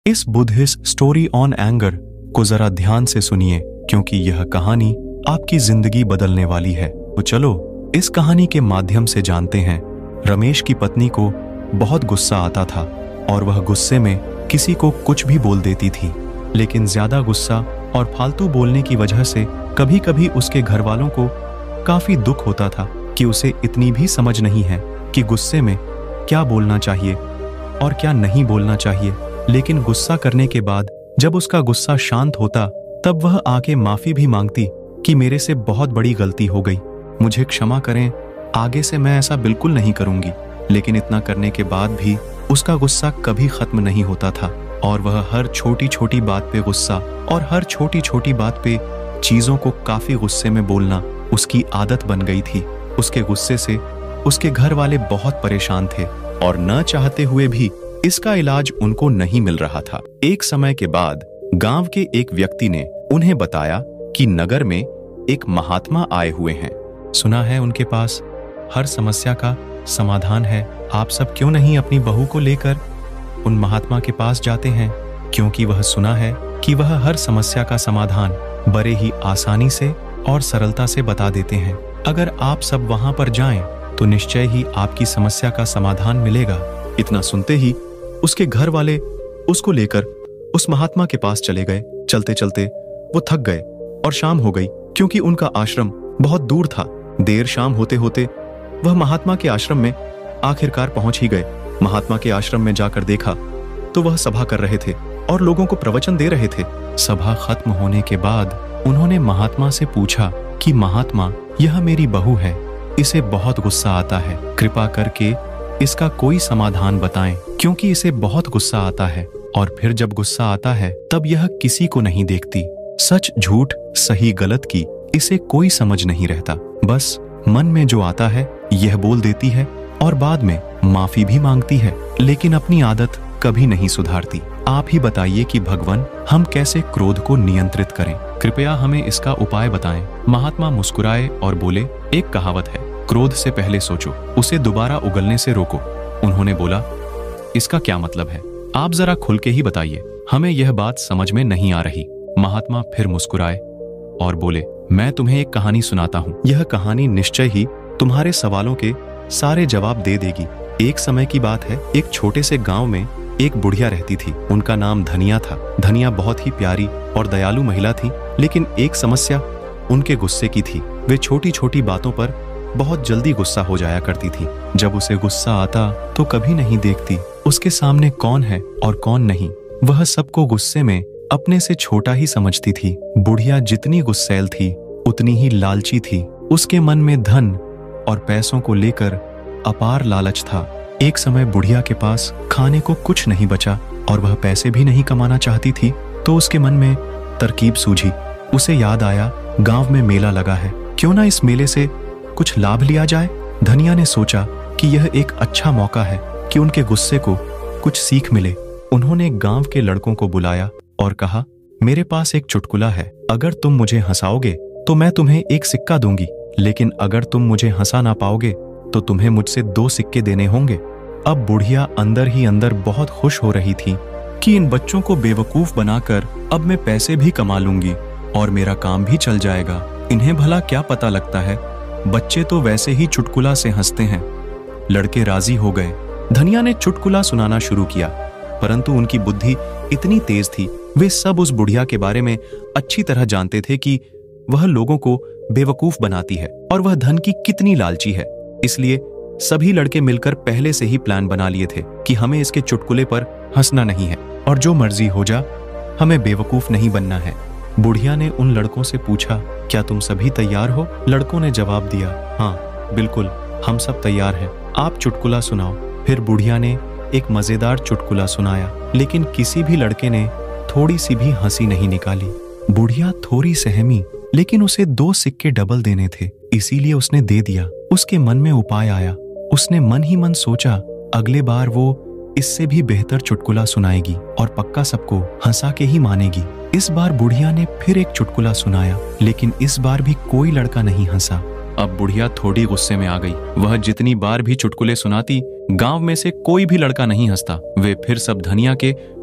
इस Buddhist story on anger को जरा ध्यान से सुनिए, क्योंकि यह कहानी आपकी जिंदगी बदलने वाली है। तो चलो इस कहानी के माध्यम से जानते हैं। रमेश की पत्नी को बहुत गुस्सा आता था और वह गुस्से में किसी को कुछ भी बोल देती थी, लेकिन ज्यादा गुस्सा और फालतू बोलने की वजह से कभी कभी उसके घर वालों को काफी दुख होता था कि उसे इतनी भी समझ नहीं है कि गुस्से में क्या बोलना चाहिए और क्या नहीं बोलना चाहिए। लेकिन गुस्सा करने के बाद जब उसका गुस्सा शांत होता तब वह आके माफी भी मांगती कि मेरे से बहुत बड़ी गलती हो गई, मुझे क्षमा करें, आगे से मैं ऐसा बिल्कुल नहीं करूंगी। लेकिन इतना करने के बाद भी उसका गुस्सा कभी खत्म नहीं होता था और वह हर छोटी छोटी बात पे गुस्सा और हर छोटी छोटी बात पे चीजों को काफी गुस्से में बोलना उसकी आदत बन गई थी। उसके गुस्से से उसके घर वाले बहुत परेशान थे और न चाहते हुए भी इसका इलाज उनको नहीं मिल रहा था। एक समय के बाद गांव के एक व्यक्ति ने उन्हें बताया कि नगर में एक महात्मा आए हुए हैं। सुना है उनके पास हर समस्या का समाधान है। आप सब क्यों नहीं अपनी बहू को लेकर उन महात्मा के पास जाते हैं, क्योंकि वह सुना है कि वह हर समस्या का समाधान बड़े ही आसानी से और सरलता से बता देते हैं। अगर आप सब वहां पर जाएं तो निश्चय ही आपकी समस्या का समाधान मिलेगा। इतना सुनते ही उसके घर वाले उसको लेकर उस महात्मा के पास चले गए। चलते चलते वो थक गए और शाम हो गई, क्योंकि उनका आश्रम बहुत दूर था। देर शाम होते होते वह महात्मा के आश्रम में आखिरकार पहुंच ही गए। महात्मा के आश्रम में जाकर देखा तो वह सभा कर रहे थे और लोगों को प्रवचन दे रहे थे। सभा खत्म होने के बाद उन्होंने महात्मा से पूछा कि महात्मा, यह मेरी बहू है, इसे बहुत गुस्सा आता है, कृपा करके इसका कोई समाधान बताएं, क्योंकि इसे बहुत गुस्सा आता है और फिर जब गुस्सा आता है तब यह किसी को नहीं देखती। सच झूठ सही गलत की इसे कोई समझ नहीं रहता, बस मन में जो आता है यह बोल देती है और बाद में माफी भी मांगती है, लेकिन अपनी आदत कभी नहीं सुधारती। आप ही बताइए कि भगवान, हम कैसे क्रोध को नियंत्रित करें? कृपया हमें इसका उपाय बताएं। महात्मा मुस्कुराए और बोले, एक कहावत है, क्रोध से पहले सोचो, उसे दोबारा उगलने से रोको। उन्होंने बोला, इसका क्या मतलब है? आप जरा खुल के ही बताइए, हमें यह बात समझ में नहीं आ रही। महात्मा फिर मुस्कुराए और बोले, मैं तुम्हें एक कहानी सुनाता हूँ। यह कहानी निश्चय ही तुम्हारे सवालों के सारे जवाब दे देगी। एक समय की बात है, एक छोटे से गांव में एक बुढ़िया रहती थी। उनका नाम धनिया था। धनिया बहुत ही प्यारी और दयालु महिला थी, लेकिन एक समस्या उनके गुस्से की थी। वे छोटी छोटी बातों पर बहुत जल्दी गुस्सा हो जाया करती थी। जब उसे गुस्सा आता तो कभी नहीं देखती उसके सामने कौन है और कौन नहीं। वह सबको गुस्से में अपने से छोटा ही समझती थी। बुढ़िया जितनी गुस्सैल थी उतनी ही लालची थी। उसके मन में धन और पैसों को लेकर अपार लालच था। एक समय बुढ़िया के पास खाने को कुछ नहीं बचा और वह पैसे भी नहीं कमाना चाहती थी, तो उसके मन में तरकीब सूझी। उसे याद आया, गांव में मेला लगा है, क्यों ना इस मेले से कुछ लाभ लिया जाए। धनिया ने सोचा कि यह एक अच्छा मौका है कि उनके गुस्से को कुछ सीख मिले। उन्होंने गांव के लड़कों को बुलाया और कहा, मेरे पास एक चुटकुला है, अगर तुम मुझे हंसाओगे तो मैं तुम्हें एक सिक्का दूंगी, लेकिन अगर तुम मुझे हंसा ना पाओगे तो तुम्हें मुझसे 2 सिक्के देने होंगे। अब बुढ़िया अंदर ही अंदर बहुत खुश हो रही थी कि इन बच्चों को बेवकूफ बनाकर अब मैं पैसे भी कमा लूंगी और मेरा काम भी चल जाएगा। इन्हें भला क्या पता लगता है, बच्चे तो वैसे ही चुटकुला से हंसते हैं। लड़के राजी हो गए। धनिया ने चुटकुला सुनाना शुरू किया, परंतु उनकी बुद्धि इतनी तेज थी, वे सब उस बुढ़िया के बारे में अच्छी तरह जानते थे कि वह लोगों को बेवकूफ बनाती है और वह धन की कितनी लालची है। इसलिए सभी लड़के मिलकर पहले से ही प्लान बना लिए थे कि हमें इसके चुटकुले पर हंसना नहीं है और जो मर्जी हो जा, हमें बेवकूफ नहीं बनना है। बुढ़िया ने उन लड़कों से पूछा, क्या तुम सभी तैयार हो? लड़कों ने जवाब दिया, हाँ बिल्कुल, हम सब तैयार हैं, आप चुटकुला सुनाओ। फिर बुढ़िया ने एक मजेदार चुटकुला सुनाया, लेकिन किसी भी लड़के ने थोड़ी सी भी हंसी नहीं निकाली। बुढ़िया थोड़ी सहमी, लेकिन उसे 2 सिक्के डबल देने थे, इसीलिए उसने दे दिया। उसके मन में उपाय आया। उसने मन ही मन सोचा, अगले बार वो इससे भी बेहतर चुटकुला सुनाएगी और पक्का सबको हंसा के ही मानेगी। इस बार बुढ़िया ने फिर एक चुटकुला सुनाया, लेकिन इस बार भी कोई लड़का नहीं हंसा। अब बुढ़िया थोड़ी गुस्से में आ गई। वह जितनी बार भी चुटकुले सुनाती, गांव में से कोई भी लड़का नहीं हंसता। वे फिर सब धनिया के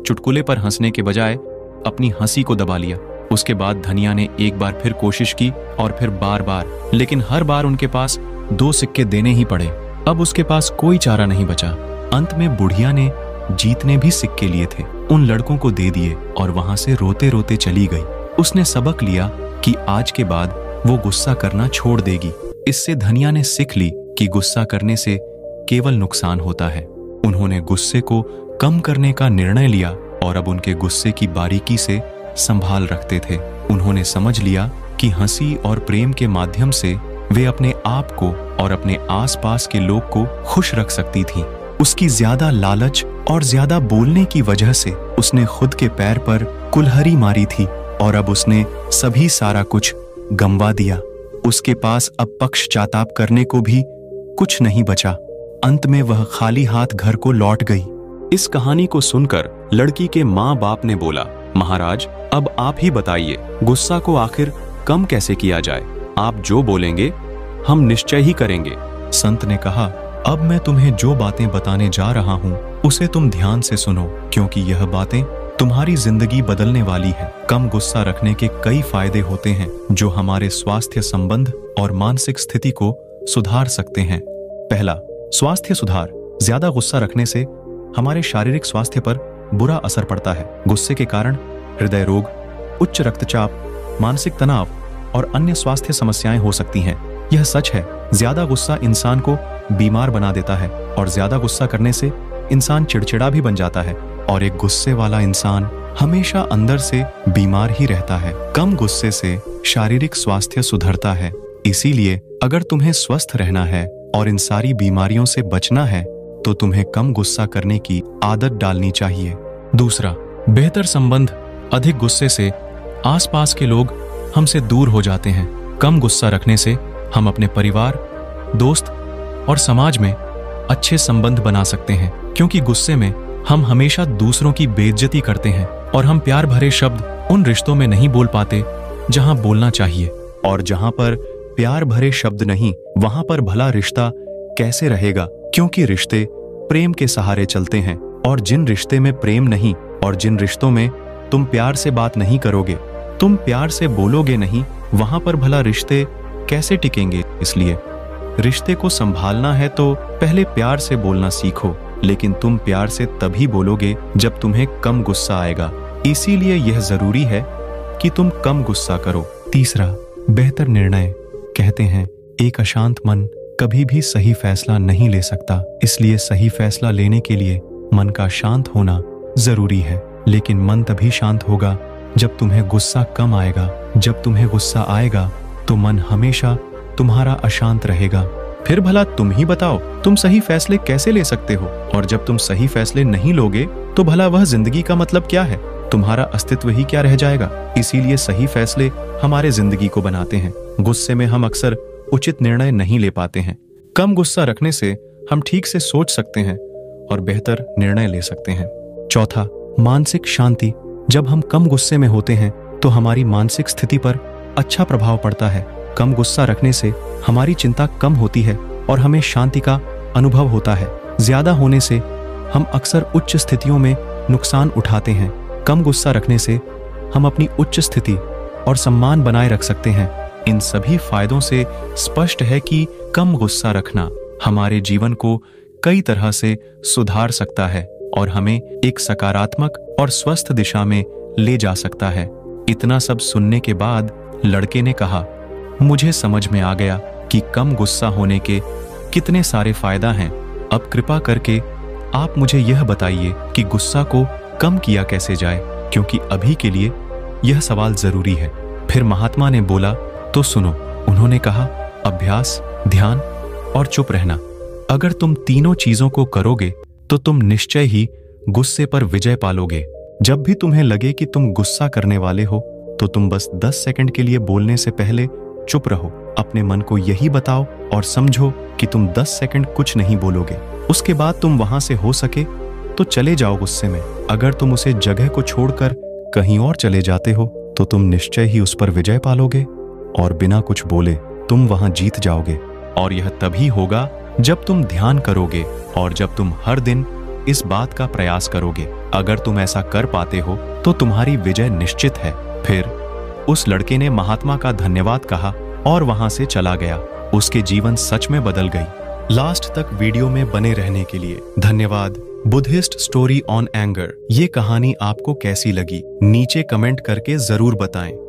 चुटकुले पर हंसने के बजाय अपनी हंसी को दबा लिया। उसके बाद धनिया ने एक बार फिर कोशिश की और फिर बार बार, लेकिन हर बार उनके पास 2 सिक्के देने ही पड़े। अब उसके पास कोई चारा नहीं बचा। अंत में बुढ़िया ने जीतने भी सिक्के लिए थे, उन लड़कों को दे दिए और वहां से रोते रोते चली गई। उसने सबक लिया कि आज के बाद वो गुस्सा करना छोड़ देगी। इससे धनिया ने सीख ली कि गुस्सा करने से केवल नुकसान होता है। उन्होंने गुस्से को कम करने का निर्णय लिया और अब उनके गुस्से की बारीकी से संभाल रखते थे। उन्होंने समझ लिया कि हंसी और प्रेम के माध्यम से वे अपने आप को और अपने आसपास के लोग को खुश रख सकती थी। उसकी ज्यादा लालच और ज्यादा बोलने की वजह से उसने खुद के पैर पर कुल्हाड़ी मारी थी और अब उसने सभी सारा कुछ गंवा दिया। उसके पास अब पक्षचाताप करने को भी कुछ नहीं बचा। अंत में वह खाली हाथ घर को लौट गई। इस कहानी को सुनकर लड़की के माँ बाप ने बोला, महाराज अब आप ही बताइए, गुस्सा को आखिर कम कैसे किया जाए? आप जो बोलेंगे हम निश्चय ही करेंगे। संत ने कहा, अब मैं तुम्हें जो बातें बताने जा रहा हूँ उसे तुम ध्यान से सुनो, क्योंकि यह बातें तुम्हारी जिंदगी बदलने वाली है। कम गुस्सा रखने के कई फायदे होते हैं जो हमारे स्वास्थ्य संबंध और मानसिक स्थिति को सुधार सकते हैं। पहला, स्वास्थ्य सुधार। ज्यादा गुस्सा रखने से हमारे शारीरिक स्वास्थ्य पर बुरा असर पड़ता है। गुस्से के कारण हृदय रोग, उच्च रक्तचाप, मानसिक तनाव और अन्य स्वास्थ्य समस्याएं हो सकती हैं। यह सच है, ज्यादा गुस्सा इंसान को बीमार बना देता है और ज्यादा गुस्सा करने से इंसान चिड़चिड़ा भी बन जाता है और एक गुस्से वाला इंसान हमेशा अंदर से बीमार ही रहता है। कम गुस्से से शारीरिक स्वास्थ्य सुधरता है। इसीलिए अगर तुम्हें स्वस्थ रहना है और इन सारी बीमारियों से बचना है तो तुम्हें कम गुस्सा करने की आदत डालनी चाहिए। दूसरा, बेहतर संबंध। अधिक गुस्से से आसपास के लोग हमसे दूर हो जाते हैं। कम गुस्सा रखने से हम अपने परिवार, दोस्त और समाज में अच्छे संबंध बना सकते हैं, क्योंकि गुस्से में हम हमेशा दूसरों की बेइज्जती करते हैं और हम प्यार भरे शब्द उन रिश्तों में नहीं बोल पाते जहां बोलना चाहिए। और जहां पर प्यार भरे शब्द नहीं, वहां पर भला रिश्ता कैसे रहेगा? क्योंकि रिश्ते प्रेम के सहारे चलते हैं और जिन रिश्ते में प्रेम नहीं और जिन रिश्तों में तुम प्यार से बात नहीं करोगे, तुम प्यार से बोलोगे नहीं, वहां पर भला रिश्ते कैसे टिकेंगे? इसलिए रिश्ते को संभालना है तो पहले प्यार से बोलना सीखो, लेकिन तुम प्यार से तभी बोलोगे जब तुम्हें कम गुस्सा आएगा। इसीलिए यह जरूरी है कि तुम कम गुस्सा करो। तीसरा, बेहतर निर्णय। कहते हैं एक अशांत मन कभी भी सही फैसला नहीं ले सकता, इसलिए सही फैसला लेने के लिए मन का शांत होना जरूरी है। लेकिन मन तभी शांत होगा जब तुम्हें गुस्सा कम आएगा। जब तुम्हें गुस्सा आएगा तो मन हमेशा तुम्हारा अशांत रहेगा। फिर भला तुम ही बताओ, तुम सही फैसले कैसे ले सकते हो? और जब तुम सही फैसले नहीं लोगे तो भला वह जिंदगी का मतलब क्या है? तुम्हारा अस्तित्व ही क्या रह जाएगा? इसीलिए सही फैसले हमारे जिंदगी को बनाते हैं। गुस्से में हम अक्सर उचित निर्णय नहीं ले पाते हैं। कम गुस्सा रखने से हम ठीक से सोच सकते हैं और बेहतर निर्णय ले सकते हैं। चौथा, मानसिक शांति। जब हम कम गुस्से में होते हैं तो हमारी मानसिक स्थिति पर अच्छा प्रभाव पड़ता है। कम गुस्सा रखने से हमारी चिंता कम होती है और हमें शांति का अनुभव होता है। ज्यादा होने से हम अक्सर उच्च स्थितियों में नुकसान उठाते हैं। कम गुस्सा रखने से हम अपनी उच्च स्थिति और सम्मान बनाए रख सकते हैं। इन सभी फायदों से स्पष्ट है कि कम गुस्सा रखना हमारे जीवन को कई तरह से सुधार सकता है और हमें एक सकारात्मक और स्वस्थ दिशा में ले जा सकता है। इतना सब सुनने के बाद लड़के ने कहा, मुझे समझ में आ गया कि कम गुस्सा होने के कितने सारे फायदा हैं। अब कृपा करके आप मुझे यह बताइए कि गुस्सा को कम किया कैसे जाए, क्योंकि अभी के लिए यह सवाल जरूरी है। फिर महात्मा ने बोला, तो सुनो। उन्होंने कहा, अभ्यास, ध्यान और चुप रहना। अगर तुम तीनों चीजों को करोगे तो तुम निश्चय ही गुस्से पर विजय पालोगे। जब भी तुम्हें लगे कि तुम गुस्सा करने वाले हो तो तुम बस 10 सेकंड के लिए बोलने से पहले चुप रहो। अपने मन को यही बताओ और समझो कि तुम 10 सेकंड कुछ नहीं बोलोगे। उसके बाद तुम वहां से हो सके तो चले जाओ गुस्से में। अगर तुम उसे जगह को छोड़कर कहीं और चले जाते हो तो तुम निश्चय ही उस पर विजय पालोगे और बिना कुछ बोले तुम वहां जीत जाओगे। और यह तभी होगा जब तुम ध्यान करोगे और जब तुम हर दिन इस बात का प्रयास करोगे। अगर तुम ऐसा कर पाते हो तो तुम्हारी विजय निश्चित है। फिर उस लड़के ने महात्मा का धन्यवाद कहा और वहां से चला गया। उसके जीवन सच में बदल गई। लास्ट तक वीडियो में बने रहने के लिए धन्यवाद। बुद्धिस्ट स्टोरी ऑन एंगर ये कहानी आपको कैसी लगी नीचे कमेंट करके जरूर बताएं।